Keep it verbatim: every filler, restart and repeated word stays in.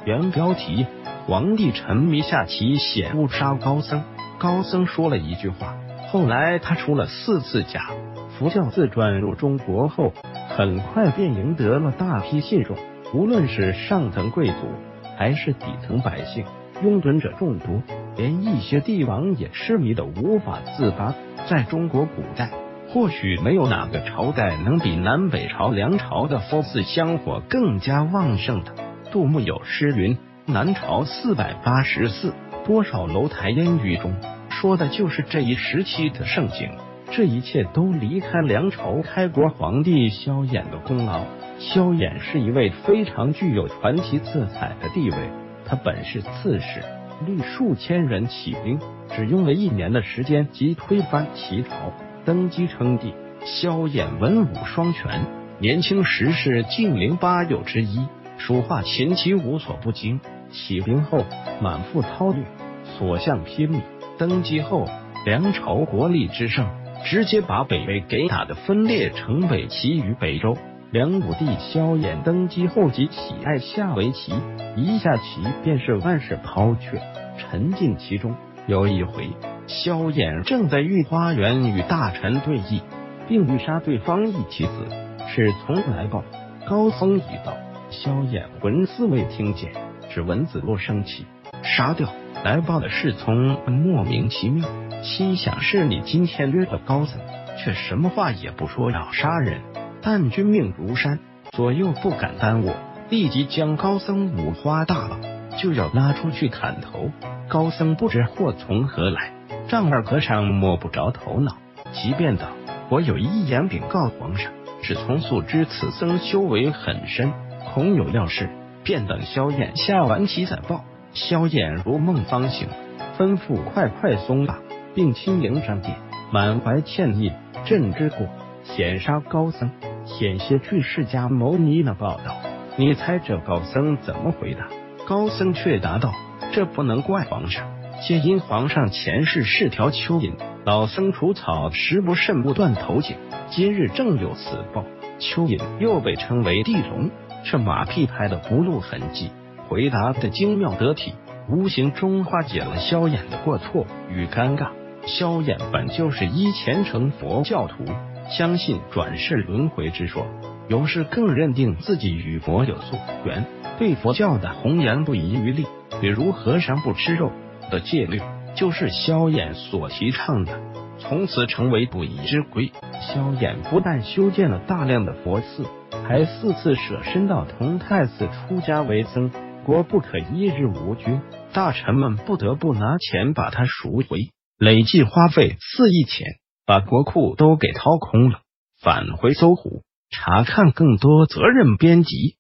原标题：皇帝沉迷下棋，险误杀高僧。高僧说了一句话，后来他出了四次假佛教自传入中国后，很快便赢得了大批信众。无论是上层贵族还是底层百姓，拥趸者众多，连一些帝王也痴迷的无法自拔。在中国古代，或许没有哪个朝代能比南北朝梁朝的佛寺香火更加旺盛的。杜牧有诗云：南朝四百八十寺，多少楼台烟雨中，说的就是这一时期的盛景。这一切都离开梁朝开国皇帝萧衍的功劳。萧衍是一位非常具有传奇色彩的地位，他本是刺史，率数千人起兵，只用了一年的时间即推翻齐朝，登基称帝。萧衍文武双全，年轻时是晋陵八友之一，书画琴棋无所不精。起兵后满腹韬略，所向披靡。登基后，梁朝国力之盛，直接把北魏给打得分裂成北齐与北周。梁武帝萧衍登基后即喜爱下围棋，一下棋便是万事抛却，沉浸其中。有一回，萧衍正在御花园与大臣对弈，并欲杀对方一起死，侍从来报高僧已到。萧衍魂似未听见，只闻子路升起，杀掉来报的侍从莫名其妙，心想是你今天约了高僧，却什么话也不说要杀人。但君命如山，左右不敢耽误，立即将高僧五花大绑，就要拉出去砍头。高僧不知祸从何来，丈二和尚摸不着头脑，即便道：我有一言禀告皇上，只从素知此僧修为很深，恐有要事，便等萧衍下完棋再报。萧衍如梦方醒，吩咐快快松绑，并亲迎上殿，满怀歉意，朕之过，险杀高僧。险些去释迦牟尼的报道，你猜这高僧怎么回答？高僧却答道：这不能怪皇上，皆因皇上前世是条蚯蚓，老僧除草时不慎不断头颈，今日正有此报。蚯蚓又被称为地龙，这马屁拍的不露痕迹，回答的精妙得体，无形中化解了萧衍的过错与尴尬。萧衍本就是一虔诚佛教徒，相信转世轮回之说，由是更认定自己与佛有宿缘，对佛教的弘扬不遗余力。比如和尚不吃肉的戒律，就是萧衍所提倡的，从此成为不义之规。萧衍不但修建了大量的佛寺，还四次舍身到同泰寺出家为僧。国不可一日无君，大臣们不得不拿钱把他赎回，累计花费四亿钱，把国库都给掏空了。返回搜狐，查看更多责任编辑。